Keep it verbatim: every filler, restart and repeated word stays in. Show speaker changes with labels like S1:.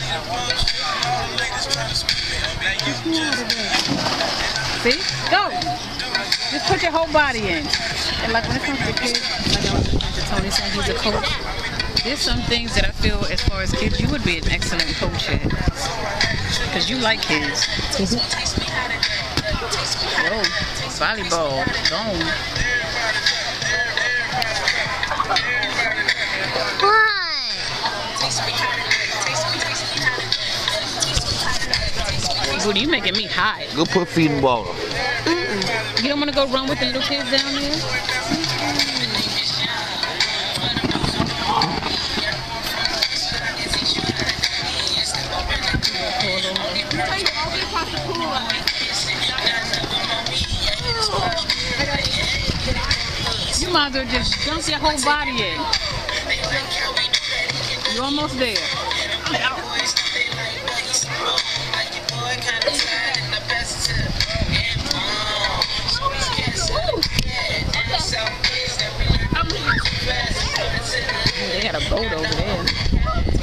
S1: See? Go! Just put your whole body in. And like when it comes to kids, like I was listening to Tony saying he's a coach. There's some things that I feel as far as kids, you would be an excellent coach at. Because you like kids. Whoa, volleyball, gone. Booty, you making me hot.
S2: Go put feet in water.
S1: Mm-mm. You don't want to go run with the little kids down there? You might as well just jump your whole body in. You're almost there. They got a boat over there.